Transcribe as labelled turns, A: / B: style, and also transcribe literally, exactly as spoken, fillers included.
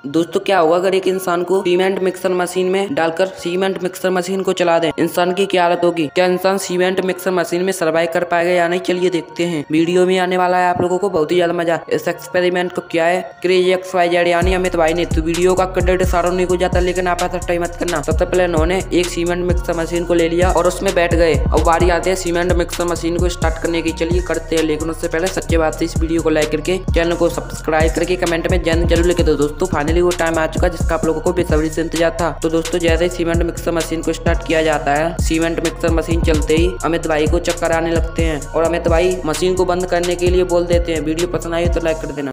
A: दोस्तों क्या होगा अगर एक इंसान को सीमेंट मिक्सर मशीन में डालकर सीमेंट मिक्सर मशीन को चला दें, इंसान की क्या हालत होगी। क्या इंसान सीमेंट मिक्सर मशीन में सर्वाइव कर पाएगा या नहीं, चलिए देखते हैं। वीडियो में आने वाला है आप लोगों को बहुत ही ज्यादा मजा। इस एक्सपेरिमेंट को क्या है क्रेजी एक्स वाई जेड यानी अमित भाई ने तो वीडियो का क्रेडिट सार्वजनिक हो जाता, लेकिन आप ऐसा ट्राई मत करना। सबसे पहले उन्होंने एक सीमेंट मिक्सर मशीन को ले लिया और उसमें बैठ गए। अब बारी आते हैं सीमेंट मिक्सर मशीन को स्टार्ट करने की, चलिए करते हैं। लेकिन उससे पहले सच्ची बात है, इस वीडियो को लाइक करके चैनल को सब्सक्राइब करके कमेंट में जय जरूर लिख दो। दोस्तों फाइनली वो टाइम आ चुका जिसका आप लोगों को बेसब्री से इंतजार था। तो दोस्तों जैसे ही सीमेंट मिक्सर मशीन को स्टार्ट किया जाता है, सीमेंट मिक्सर मशीन चलते ही अमित भाई को चक्कर आने लगते हैं और अमित भाई मशीन को बंद करने के लिए बोल देते हैं। वीडियो पसंद आई तो लाइक कर देना।